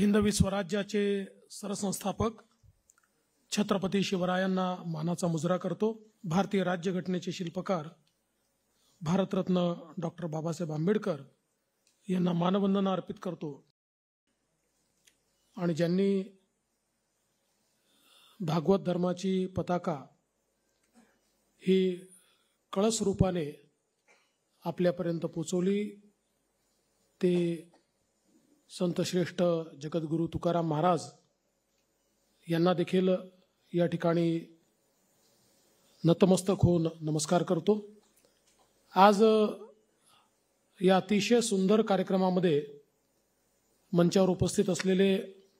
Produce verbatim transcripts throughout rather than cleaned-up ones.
हिंदवी स्वराज्याचे सरसंस्थापक छत्रपती शिवरायांना मानाचा मुजरा करतो। भारतीय राज्यघटनेचे शिल्पकार भारतरत्न डॉक्टर बाबासाहेब आंबेडकर यांना मानवंदना अर्पित करतो आणि ज्यांनी भागवत धर्माची पताका ही कळस रूपाने आपल्यापर्यंत पोचवली ते संत श्रेष्ठ जगद्गुरु तुकाराम महाराज यांना देखील या ठिकाणी नतमस्तक होऊन नमस्कार करतो। आज या अतिशय सुंदर कार्यक्रमामध्ये मंचावर उपस्थित असलेले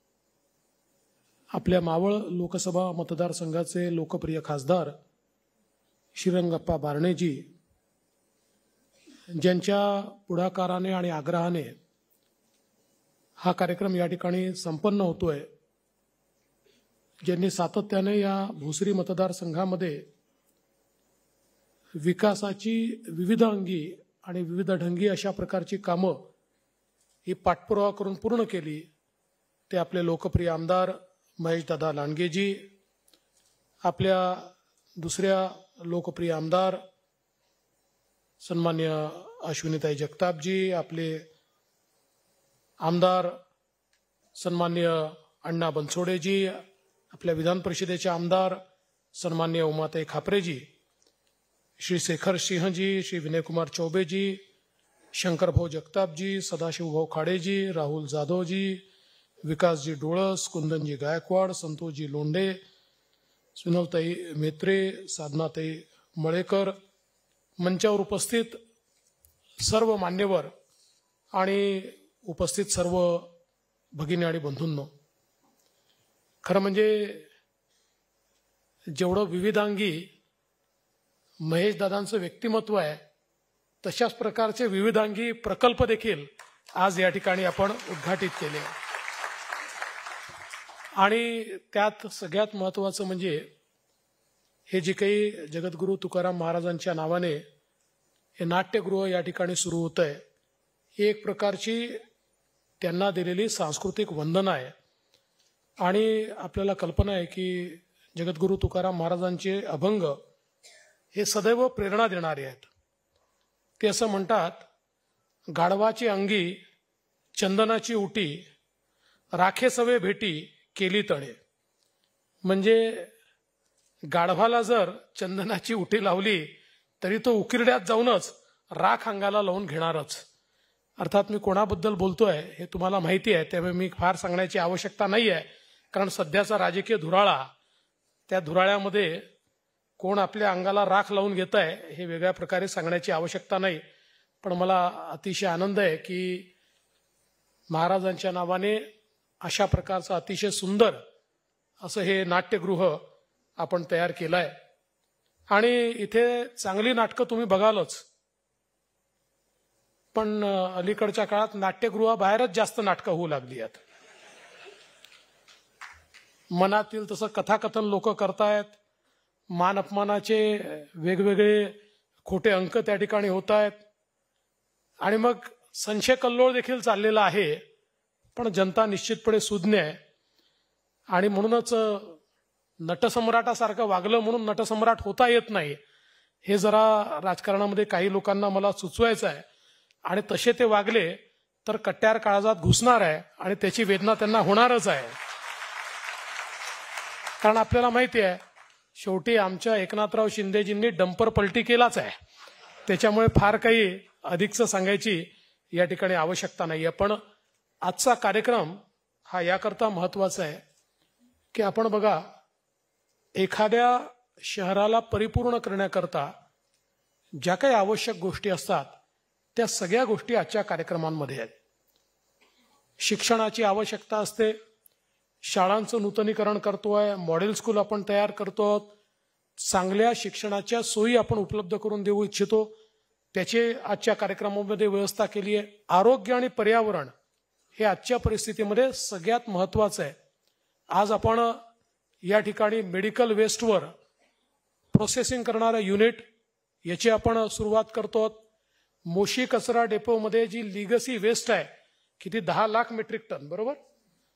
आपल्या मावळ लोकसभा मतदारसंघाचे लोकप्रिय खासदार श्रीरंगप्पा बारणेजी, ज्यांच्या पुढाकाराने आणि आग्रहाने हा कार्यक्रम या ठिकाणी संपन्न होतोय, ज्यांनी सातत्याने या भोसरी मतदारसंघामध्ये विकासाची विविध अंगी आणि विविध ढंगी अशा प्रकारची कामं ही पाठपुरावा करून पूर्ण केली, ते आपले लोकप्रिय आमदार महेशदादा लांडगेजी, आपल्या दुसऱ्या लोकप्रिय आमदार सन्मान्य अश्विनीताई जगतापजी, आपले आमदार सन्मान्य अण्णा बनसोडेजी, आपल्या विधान परिषदेचे आमदार सन्मान्य उमाताई खापरेजी, श्री शेखर सिंहजी, श्री विनयकुमार चौबेजी, शंकरभाऊ जगतापजी, सदाशिवभाऊ खाडेजी, राहुल जाधवजी, विकासजी डोळस, कुंदनजी गायकवाड, संतोषजी लोंढे, सुनवताई मेत्रे, साधनाताई मळेकर, मंचावर उपस्थित सर्व मान्यवर आणि उपस्थित सर्व भगिनी आणि बंधूंनो, खरं म्हणजे जेवढं विविधांगी महेशदादांचं व्यक्तिमत्व आहे, तशाच प्रकारचे विविधांगी प्रकल्प देखील आज या ठिकाणी आपण उद्घाटित केले आणि त्यात सगळ्यात महत्त्वाचं म्हणजे हे जे काही जगद्गुरु तुकाराम महाराजांच्या नावाने हे नाट्यगृह या ठिकाणी सुरू होत आहे, ही एक प्रकारची त्यांना दिलेली सांस्कृतिक वंदना आहे आणि आपल्याला कल्पना आहे की जगद्गुरु तुकाराम महाराजांचे अभंग हे सदैव प्रेरणा देणारे आहेत। ते असं म्हणतात, गाढवाची अंगी चंदनाची उटी, राखे सवे भेटी केली तळे। म्हणजे गाढवाला जर चंदनाची उटी लावली तरी तो उकिरड्यात जाऊनच राख अंगाला लावून घेणारच। अर्थात मी कोणाबद्दल बोलतोय हे तुम्हाला माहिती आहे, त्यामुळे मी फार सांगण्याची आवश्यकता नाही आहे, कारण सध्याचा राजकीय धुराळा, त्या धुराळ्यामध्ये कोण आपल्या अंगाला राख लावून घेत आहे हे वेगळ्या प्रकारे सांगण्याची आवश्यकता नाही। पण मला अतिशय आनंद आहे की महाराजांच्या नावाने अशा प्रकारचं अतिशय सुंदर असं हे नाट्यगृह आपण तयार केलं आहे आणि इथे चांगली नाटकं तुम्ही बघालच, पण अलीकडच्या काळात नाट्यगृहाबाहेरच जास्त नाटकं होऊ लागली आहेत। मनातील तसं कथाकथन लोक करतायत, मान अपमानाचे वेगवेगळे खोटे अंक त्या ठिकाणी होत आहेत आणि मग संशय कल्लोळ देखील चाललेला आहे। पण जनता निश्चितपणे सुज्ञ आहे आणि म्हणूनच नटसम्राटासारखं वागलं म्हणून नटसम्राट होता येत नाही, हे जरा राजकारणामध्ये काही लोकांना मला सुचवायचं आहे आणि तसे ते वागले तर कट्यार काळजात घुसणार आहे आणि त्याची वेदना त्यांना होणारच आहे। कारण आपल्याला माहिती आहे शेवटी आमच्या एकनाथराव शिंदेजींनी डंपर पलटी केलाच आहे, त्याच्यामुळे फार काही अधिकचं सांगायची या ठिकाणी आवश्यकता नाही आहे। पण आजचा कार्यक्रम हा याकरता महत्वाचा आहे की आपण बघा, एखाद्या शहराला परिपूर्ण करण्याकरता ज्या काही आवश्यक गोष्टी असतात त्या सगळ्या गोष्टी आजच्या कार्यक्रमांमध्ये आहेत। शिक्षणाची आवश्यकता असते, शाळांचं नूतनीकरण करतोय, मॉडेल स्कूल आपण तयार करतो, चांगल्या शिक्षणाच्या सोयी आपण उपलब्ध करून देऊ इच्छितो, त्याची आजच्या कार्यक्रमामध्ये व्यवस्था केली आहे। आरोग्य आणि पर्यावरण हे आजच्या परिस्थितीमध्ये सगळ्यात महत्त्वाचं आहे। आज आपण या ठिकाणी मेडिकल वेस्टवर प्रोसेसिंग करणारं युनिट याची आपण सुरुवात करतो। मोशी कचरा डेपोमध्ये जी लिगसी वेस्ट आहे किती दहा लाख मेट्रिक टन, बरोबर,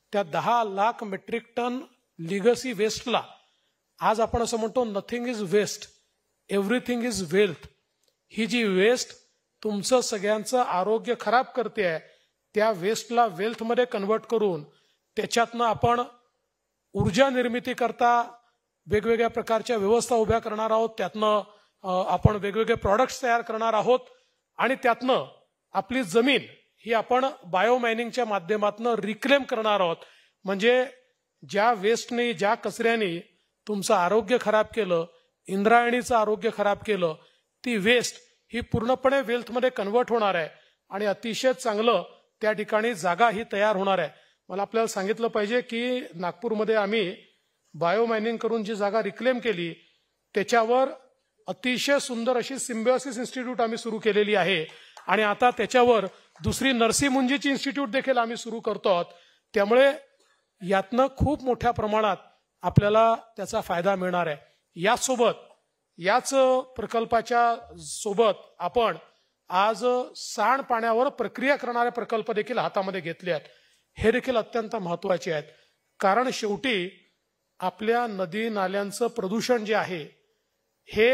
त्या दहा लाख मेट्रिक टन लिगसी वेस्टला आज आपण असं म्हणतो nothing is waste, everything is wealth. ही जी वेस्ट तुमचं सगळ्यांचं आरोग्य खराब करते आहे, त्या वेस्टला वेल्थमध्ये कन्वर्ट करून त्याच्यातनं आपण ऊर्जा निर्मिती करता वेगवेगळ्या प्रकारच्या व्यवस्था उभ्या करणार आहोत. त्यातनं आपण वेगवेगळे प्रॉडक्ट्स तयार करणार आहोत आणि त्यातनं आपली जमीन ही आपण बायोमायनिंगच्या माध्यमातून रिक्लेम करणार आहोत. म्हणजे ज्या वेस्टने, ज्या कचऱ्याने तुमचं आरोग्य खराब केलं, इंद्रायणीचं आरोग्य खराब केलं, ती वेस्ट ही पूर्णपणे वेल्थमध्ये कन्वर्ट होणार आहे आणि अतिशय चांगलं त्या ठिकाणी जागा ही तयार होणार आहे. मला आपल्याला सांगितलं पाहिजे की नागपूरमध्ये आम्ही बायोमायनिंग करून जी जागा रिक्लेम केली त्याच्यावर अतिशय सुंदर अशी सिम्बायोसिस इन्स्टिट्यूट आम्ही सुरू केलेली आहे आणि आता त्याच्यावर दुसरी नरसी मुंजीची इन्स्टिट्यूट देखील आम्ही सुरू करतो आहोत. त्यामुळे यातनं खूप मोठ्या प्रमाणात आपल्याला त्याचा फायदा मिळणार आहे. यासोबत याच प्रकल्पाच्या सोबत आपण आज सांडपाण्यावर प्रक्रिया करणारे प्रकल्प देखील हातामध्ये घेतले आहेत. हे देखील अत्यंत महत्वाचे आहेत, कारण शेवटी आपल्या नदी नाल्यांचं प्रदूषण जे आहे हे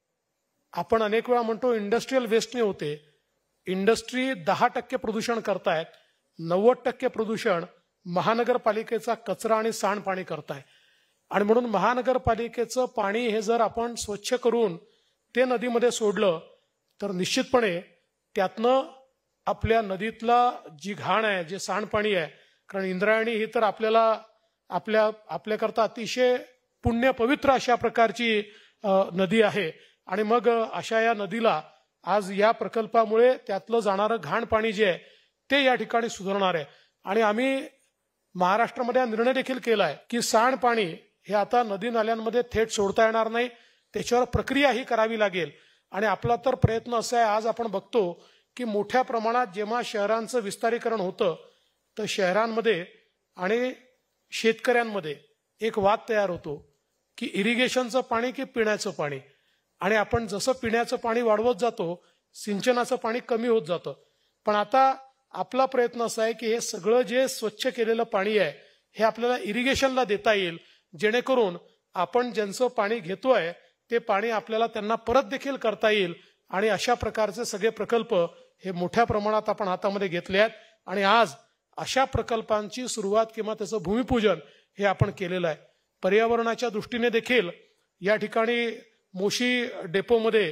आपण अनेक वेळा म्हणतो इंडस्ट्रीयल वेस्टने होते. इंडस्ट्री दहा टक्के प्रदूषण करतायत, नव्वद टक्के प्रदूषण महानगरपालिकेचा कचरा आणि सांडपाणी करताय. आणि म्हणून महानगरपालिकेचं पाणी हे जर आपण स्वच्छ करून ते नदीमध्ये सोडलं तर निश्चितपणे त्यातनं आपल्या नदीतला जी घाण आहे, जे सांडपाणी आहे, कारण इंद्रायणी ही तर आपल्याला आपल्या आपल्याकरता अतिशय पुण्य पवित्र अशा प्रकारची नदी आहे आणि मग अशा या नदीला आज या प्रकल्पामुळे त्यातलं जाणारं घाण पाणी जे आहे ते या ठिकाणी सुधारणार आहे. आणि आम्ही महाराष्ट्रामध्ये निर्णय देखील केलाय की सांडपाणी हे आता नदी नाल्यांमध्ये थेट सोडता येणार नाही, त्याच्यावर प्रक्रिया ही करावी लागेल. आणि आपला तर प्रयत्न असा आहे, आज आपण बघतो की मोठ्या प्रमाणात जेव्हा शहरांचं विस्तारीकरण होतं तर शहरांमध्ये आणि शेतकऱ्यांमध्ये एक वाद तयार होतो की इरिगेशनचं पाणी की पिण्याचं पाणी. आणि आपण जसं पिण्याचं पाणी वाढवत जातो सिंचनाचं पाणी कमी होत जातं. पण आता आपला प्रयत्न असा आहे की हे सगळं जे स्वच्छ केलेलं पाणी आहे हे आपल्याला इरिगेशनला देता येईल, जेणेकरून आपण ज्यांचं पाणी घेतोय ते पाणी आपल्याला त्यांना परत देखील करता येईल. आणि अशा प्रकारचे सगळे प्रकल्प हे मोठ्या प्रमाणात आपण हातामध्ये घेतले आहेत आणि आज अशा प्रकल्पांची सुरुवात किंवा त्याचं भूमिपूजन हे आपण केलेलं आहे. पर्यावरणाच्या दृष्टीने देखील या ठिकाणी मोशी डेपोमध्ये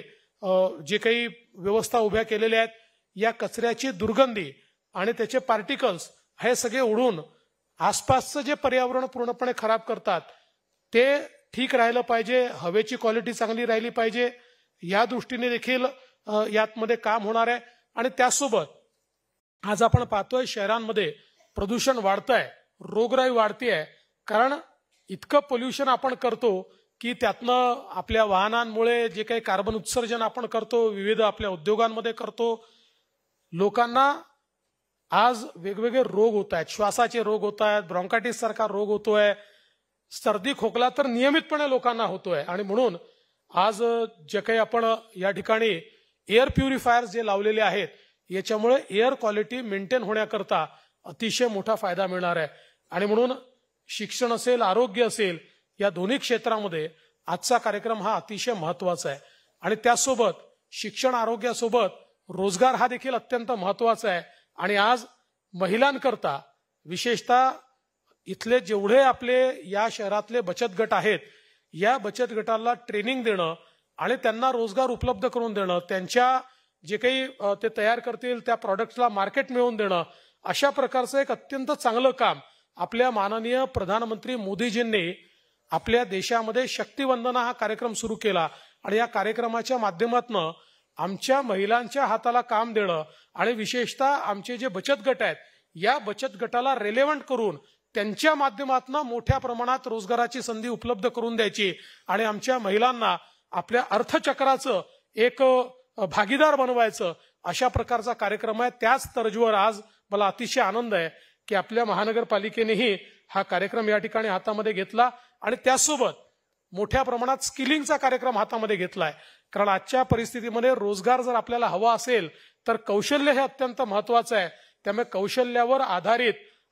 जे काही व्यवस्था उभ्या केलेल्या आहेत, या कचऱ्याची दुर्गंधी आणि त्याचे पार्टिकल्स हे सगळे उडून आसपासचं जे पर्यावरण पूर्णपणे खराब करतात ते ठीक राहिलं पाहिजे, हवेची क्वालिटी चांगली राहिली पाहिजे, या दृष्टीने देखील यातमध्ये काम होणार आहे. आणि त्यासोबत आज आपण पाहतोय शहरांमध्ये प्रदूषण वाढतंय, रोगराई वाढतीये, कारण इतकं पोल्युशन आपण करतो की त्यातनं आपल्या वाहनांमुळे जे काही कार्बन उत्सर्जन आपण करतो, विविध आपल्या उद्योगांमध्ये करतो, लोकांना आज वेगवेगळे रोग होत आहेत, श्वासाचे रोग होत आहेत, ब्रॉन्कायटिस सारखा रोग होतोय, सर्दी खोकला तर नियमितपणे लोकांना होतोय. आणि म्हणून आज जे काही आपण या ठिकाणी एअर प्युरिफायर जे लावलेले आहेत याच्यामुळे एअर क्वालिटी मेंटेन होण्याकरता अतिशय मोठा फायदा मिळणार आहे. आणि म्हणून शिक्षण असेल, आरोग्य असेल, या दोन्ही क्षेत्रामध्ये आजचा कार्यक्रम हा अतिशय महत्वाचा आहे. आणि त्यासोबत शिक्षण आरोग्यासोबत रोजगार हा देखील अत्यंत महत्वाचा आहे. आणि आज महिलांकरता विशेषतः इथले जेवढे आपले या शहरातले बचत गट आहेत, या बचत गटाला ट्रेनिंग देणं आणि त्यांना रोजगार उपलब्ध करून देणं, त्यांच्या जे काही ते तयार करतील त्या प्रॉडक्ट्सला मार्केट मिळवून देणं, अशा प्रकारचं एक अत्यंत चांगलं काम आपल्या माननीय प्रधानमंत्री मोदीजींनी आपल्या देशामध्ये शक्तिवंदना हा कार्यक्रम सुरू केला. आणि या कार्यक्रमाच्या माध्यमातून आमच्या महिलांच्या हाताला काम देणं आणि विशेषतः आमचे जे बचत गट आहेत या बचत गटाला रेलेव्हंट करून त्यांच्या माध्यमातून मोठ्या प्रमाणात रोजगाराची संधी उपलब्ध करून द्यायची आणि आमच्या महिलांना आपल्या अर्थचक्राचं एक भागीदार बनवायचं, अशा प्रकारचा कार्यक्रम आहे. त्याच तर्जवर आज मला अतिशय आनंद आहे की आपल्या महानगरपालिकेनेही हा कार्यक्रम या ठिकाणी हातामध्ये घेतला आणि त्यासोबत मोठ्या प्रमाणात स्किलिंगचा कार्यक्रम हातामध्ये घेतलाय. कारण आजच्या परिस्थितीमध्ये रोजगार जर आपल्याला हवा असेल तर कौशल्य हे अत्यंत महत्वाचं आहे. त्यामुळे कौशल्यावर आधारित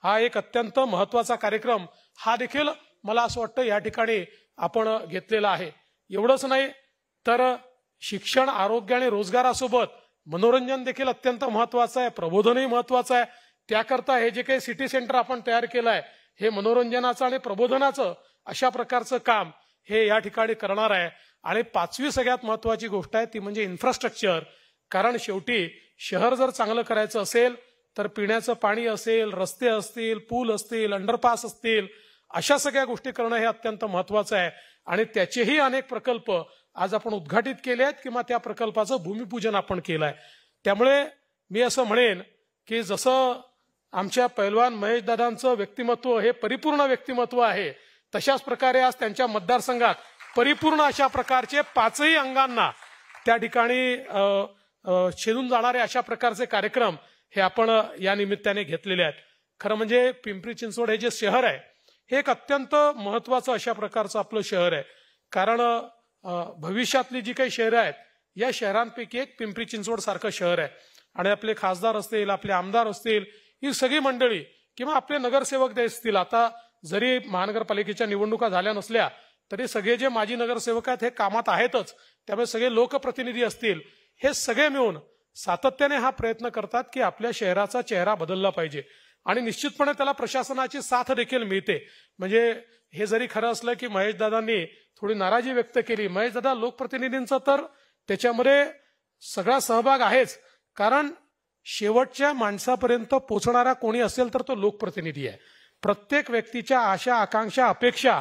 हा एक अत्यंत महत्वाचा कार्यक्रम हा देखील मला असं वाटतं या ठिकाणी आपण घेतलेला आहे। एवढंच नाही तर शिक्षण, आरोग्य आणि रोजगारासोबत मनोरंजन देखील अत्यंत महत्वाचं आहे, प्रबोधनही महत्वाचं आहे। त्याकरता हे जे काही सिटी सेंटर आपण तयार केलं आहे हे मनोरंजनाचं आणि प्रबोधनाचं अशा प्रकारचं काम हे या ठिकाणी करणार आहे। आणि पाचवी सगळ्यात महत्वाची गोष्ट आहे ती म्हणजे इन्फ्रास्ट्रक्चर। कारण शेवटी शहर जर चांगलं करायचं असेल तर पिण्याचं पाणी असेल, रस्ते असतील, पूल असतील, अंडरपास असतील, अशा सगळ्या गोष्टी करणं हे अत्यंत महत्वाचं आहे। आणि त्याचेही अनेक प्रकल्प आज आपण उद्घाटित केले आहेत किंवा त्या प्रकल्पाचं भूमिपूजन आपण केलं आहे। त्यामुळे मी असं म्हणेन की जसं आमच्या पैलवान महेश दादांचं व्यक्तिमत्व हे परिपूर्ण व्यक्तिमत्व आहे, तशाच प्रकारे आज त्यांच्या मतदारसंघात परिपूर्ण अशा प्रकारचे पाचही अंगांना त्या ठिकाणी छेदून जाणारे अशा प्रकारचे कार्यक्रम हे आपण या निमित्ताने घेतलेले आहेत। खरं म्हणजे पिंपरी चिंचवड हे जे शहर आहे हे एक अत्यंत महत्वाचं अशा प्रकारचं आपलं शहर आहे। कारण भविष्यातली जी काही शहरं आहेत या शहरांपैकी एक पिंपरी चिंचवड सारखं शहर आहे। आणि आपले खासदार असतील, आपले आमदार असतील, ही सगळी मंडळी किंवा आपले नगरसेवक असतील, आता जरी महानगरपालिकेच्या निवडणुका झाल्या नसल्या तरी सगळे जे माजी नगरसेवक आहेत हे कामात आहेतच, त्यामुळे सगळे लोकप्रतिनिधी असतील, हे सगळे मिळून सातत्याने हा प्रयत्न करतात की आपल्या शहराचा चेहरा बदलला पाहिजे। आणि निश्चितपणे त्याला प्रशासनाची साथ देखील मिळते। म्हणजे हे जरी खरं असलं की महेश दादांनी थोडी नाराजी व्यक्त केली, महेश दादा लोकप्रतिनिधींचा तर त्याच्यामध्ये सगळा सहभाग आहेच, कारण शेवटच्या माणसापर्यंत पोहोचणारा कोणी असेल तर तो लोकप्रतिनिधी आहे। प्रत्येक व्यक्तीच्या आशा, आकांक्षा, अपेक्षा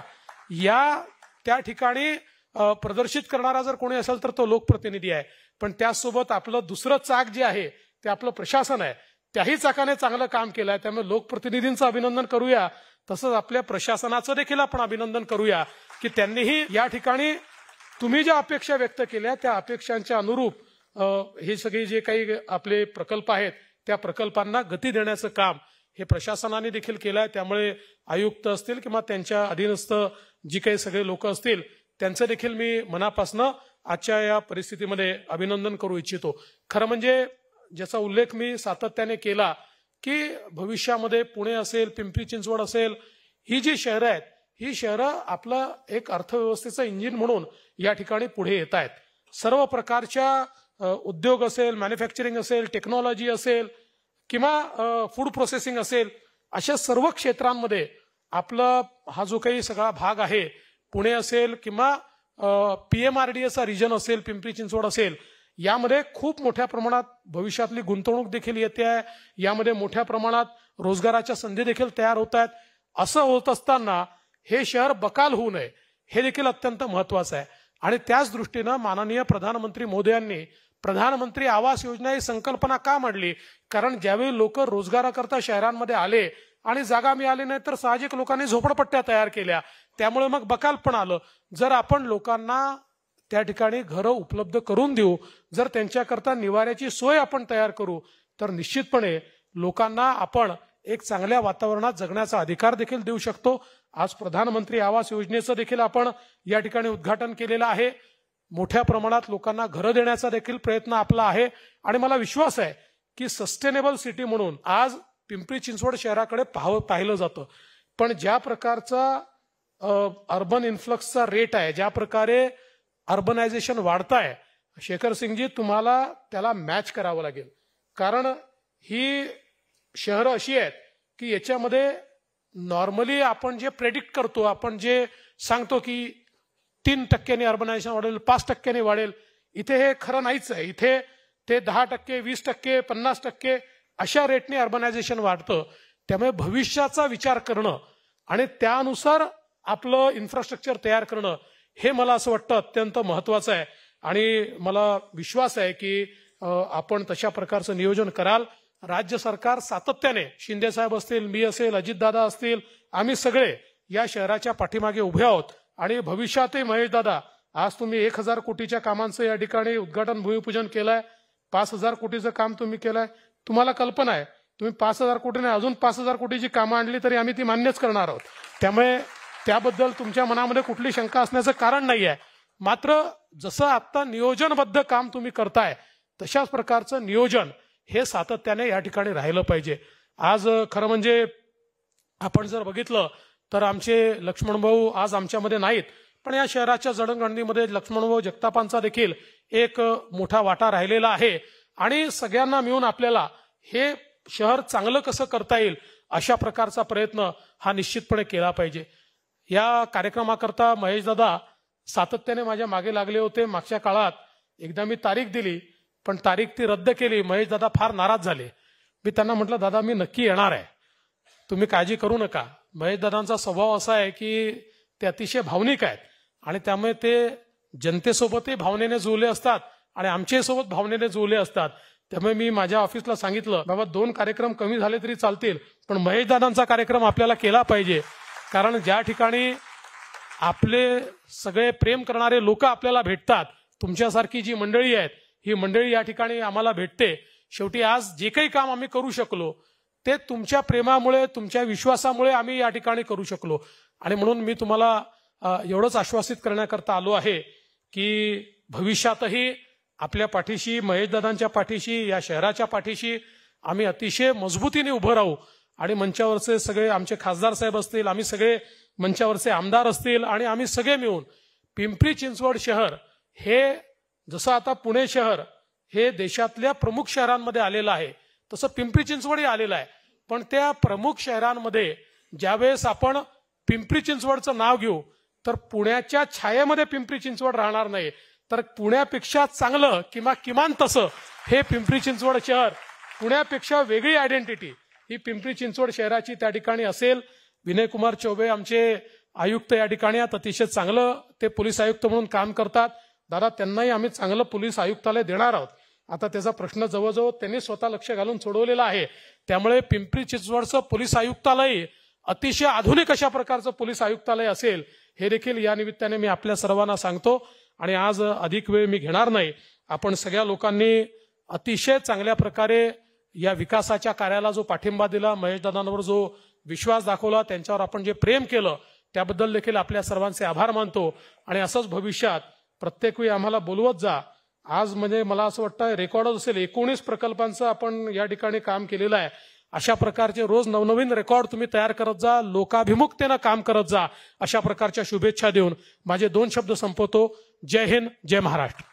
या त्या ठिकाणी प्रदर्शित करणारा जर कोणी असेल तर तो लोकप्रतिनिधी आहे। पण त्यासोबत आपलं दुसरं चाक जे आहे ते आपलं प्रशासन आहे, त्याही चाकाने चांगलं काम केलं आहे। त्यामुळे लोकप्रतिनिधींचं अभिनंदन करूया, तसंच आपल्या प्रशासनाचं देखील आपण अभिनंदन करूया की त्यांनीही या ठिकाणी तुम्ही ज्या अपेक्षा व्यक्त केल्या त्या अपेक्षांच्या अनुरूप हे सगळे जे काही आपले प्रकल्प आहेत त्या प्रकल्पांना गती देण्याचं काम हे प्रशासनाने देखील केलं आहे। त्यामुळे आयुक्त असतील किंवा त्यांच्या अधीनस्थ जी काही सगळे लोक असतील त्यांचं देखील मी मनापासून आजच्या या परिस्थितीमध्ये अभिनंदन करू इच्छितो। खरं म्हणजे ज्याचा उल्लेख मी सातत्याने केला की भविष्यामध्ये पुणे असेल, पिंपरी चिंचवड असेल, ही जी शहरं आहेत ही शहरं आपलं एक अर्थव्यवस्थेचं इंजिन म्हणून या ठिकाणी पुढे येत आहेत। सर्व प्रकारच्या उद्योग असेल, मॅन्युफॅक्चरिंग असेल, टेक्नॉलॉजी असेल किंवा फूड प्रोसेसिंग असेल, अशा सर्व क्षेत्रांमध्ये आपला हा जो काही सगळा भाग आहे, पुणे असेल किंवा पीएमआरडीएचा रिजन असेल, पिंपरी चिंचवड असेल, यामध्ये खूप मोठ्या प्रमाणात भविष्यातली गुंतवणूक देखील येते आहे। यामध्ये मोठ्या प्रमाणात रोजगाराच्या संधी देखील तयार होत आहेत। असं होत असताना हे शहर बकाल होऊ नये हे देखील अत्यंत महत्वाचं आहे। आणि त्याच दृष्टीनं माननीय प्रधानमंत्री मोदयांनी प्रधानमंत्री आवास योजना ही संकल्पना का मांडली? कारण ज्यावेळी लोक रोजगाराकरता शहरांमध्ये आले आणि जागा मिळाली नाही तर साहजिक लोकांनी झोपडपट्ट्या तयार केल्या, त्यामुळे मग बकाल पण आलं। जर आपण लोकांना त्या ठिकाणी घरं उपलब्ध करून देऊ, जर त्यांच्याकरता निवाऱ्याची सोय आपण तयार करू, तर निश्चितपणे लोकांना आपण एक चांगल्या वातावरणात जगण्याचा अधिकार देखील देऊ शकतो। आज प्रधानमंत्री आवास योजनेचं देखील आपण या ठिकाणी उद्घाटन केलेलं आहे। मोठ्या प्रमाणात लोकांना घरं देण्याचा देखील प्रयत्न आपला आहे। आणि मला विश्वास आहे की सस्टेनेबल सिटी म्हणून आज पिंपरी चिंचवड शहराकडे पाहावं पाहिलं जातं, पण ज्या प्रकारचा अर्बन इन्फ्लक्सचा रेट आहे, ज्या प्रकारे अर्बनायझेशन वाढत आहे, शेखर सिंगजी तुम्हाला त्याला मॅच करावं लागेल। कारण ही शहरं अशी आहेत की याच्यामध्ये नॉर्मली आपण जे प्रेडिक्ट करतो, आपण जे सांगतो की तीन टक्क्यांनी अर्बनायझेशन वाढेल, पाच टक्क्यांनी वाढेल, इथे हे खरं नाहीच आहे। इथे ते दहा टक्के, वीस टक्के, पन्नास टक्के अशा रेटने अर्बनायझेशन वाढतं। त्यामुळे भविष्याचा विचार करणं आणि त्यानुसार आपलं इन्फ्रास्ट्रक्चर तयार करणं हे मला असं वाटतं अत्यंत महत्वाचं आहे। आणि मला विश्वास आहे की आपण तशा प्रकारचं नियोजन कराल। राज्य सरकार सातत्याने, शिंदे साहेब असतील, मी असेल, अजितदादा असतील, आम्ही सगळे या शहराच्या पाठीमागे उभे आहोत। आणि भविष्यातही महेश दादा, आज तुम्ही एक हजार कोटीच्या कामांचं या ठिकाणी उद्घाटन भूमिपूजन केलंय, पाच हजार कोटीचं काम तुम्ही केलंय। तुम्हाला कल्पना आहे तुम्ही पाच हजार कोटीने अजून पाच हजार कोटीची कामं आणली तरी आम्ही ती मान्यच करणार आहोत। त्यामुळे त्याबद्दल तुमच्या मनामध्ये कुठली शंका असण्याचं कारण नाही आहे। मात्र जसं आता नियोजनबद्ध काम तुम्ही करताय तशाच प्रकारचं नियोजन हे सातत्याने या ठिकाणी राहिलं पाहिजे। आज खरं म्हणजे आपण जर बघितलं तर आमचे लक्ष्मणभाऊ आज आमच्यामध्ये नाहीत, पण या शहराच्या जडणघडणीमध्ये लक्ष्मणभाऊ जगतापांचा देखील एक मोठा वाटा राहिलेला आहे आणि सगळ्यांना मिळून आपल्याला हे शहर चांगलं कसं करता येईल अशा प्रकारचा प्रयत्न हा निश्चितपणे केला पाहिजे। या कार्यक्रमाकरता महेशदादा सातत्याने माझ्या मागे लागले होते। मागच्या काळात एकदा मी तारीख दिली, पण तारीख ती रद्द केली। महेशदादा फार नाराज झाले। मी त्यांना म्हटलं, दादा मी नक्की येणार आहे, तुम्ही काळजी करू नका। महेशदादांचा स्वभाव असा आहे की ते अतिशय भावनिक आहेत आणि त्यामुळे ते जनतेसोबतही भावनेने जुळले असतात आणि आमच्यासोबत भावनेने जुळले असतात। त्यामुळे मी माझ्या ऑफिसला सांगितलं, बाबा दोन कार्यक्रम कमी झाले तरी चालतील, पण महेशदादांचा कार्यक्रम आपल्याला केला पाहिजे, कारण ज्या ठिकाणी आपले सगळे प्रेम करणारे लोक आपल्याला भेटतात, तुमच्यासारखी जी मंडळी आहेत ही मंडळी या ठिकाणी आम्हाला भेटते। शेवटी आज जे काही काम आम्ही करू शकलो ते तुमच्या प्रेमामुळे, तुमच्या विश्वासामुळे आम्ही या ठिकाणी करू शकलो आणि म्हणून मी तुम्हाला एवढंच आश्वासित करण्याकरता आलो आहे की भविष्यातही आपल्या पाठीशी, महेशदादांच्या पाठीशी, या शहराच्या पाठीशी आम्ही अतिशय मजबूतीने उभं राहू आणि मंचावरचे सगळे आमचे खासदार साहेब असतील, आम्ही सगळे मंचावरचे आमदार असतील आणि आम्ही सगळे मिळून पिंपरी चिंचवड शहर हे जसं आता पुणे शहर हे देशातल्या प्रमुख शहरांमध्ये आलेलं आहे, तसं पिंपरी चिंचवडही आलेलं आहे। पण त्या प्रमुख शहरांमध्ये ज्यावेळेस आपण पिंपरी चिंचवडचं नाव घेऊ तर पुण्याच्या छायेमध्ये पिंपरी चिंचवड राहणार नाही, तर पुण्यापेक्षा चांगलं किंवा किमान तसं हे पिंपरी चिंचवड शहर, पुण्यापेक्षा वेगळी आयडेंटिटी ही पिंपरी चिंचवड शहराची त्या ठिकाणी असेल। विनयकुमार चौबे आमचे आयुक्त या ठिकाणी आहेत, अतिशय चांगलं ते पोलीस आयुक्त म्हणून काम करतात। दादा त्यांनाही आम्ही चांगलं पोलीस आयुक्तालय देणार आहोत। आता त्याचा प्रश्न जवळजवळ त्यांनी स्वतः लक्ष घालून सोडवलेला आहे, त्यामुळे पिंपरी चिंचवडचं पोलीस आयुक्तालय अतिशय आधुनिक अशा प्रकारचं पोलीस आयुक्तालय असेल हे देखील या निमित्ताने मी आपल्या सर्वांना सांगतो। आणि आज अधिक वेळ मी घेणार नाही, आपण सगळ्या लोकांनी अतिशय चांगल्या प्रकारे या विकासाच्या कार्याला जो पाठिंबा दिला, महेशदादांवर जो विश्वास दाखवला, त्यांच्यावर आपण जे प्रेम केलं त्याबद्दल देखील आपल्या सर्वांचे आभार मानतो आणि असंच भविष्यात प्रत्येक वेळी आम्हाला बोलवत जा। आज म्हणजे मला असं वाटतं रेकॉर्डच असेल, एकोणीस प्रकल्पांचं आपण या ठिकाणी काम केलेलं आहे। अशा प्रकारचे रोज नवनवीन रेकॉर्ड तुम्ही तयार करत जा, लोकाभिमुखतेनं काम करत जा, अशा प्रकारच्या शुभेच्छा देऊन माझे दोन शब्द संपवतो। जय हिंद, जय महाराष्ट्र।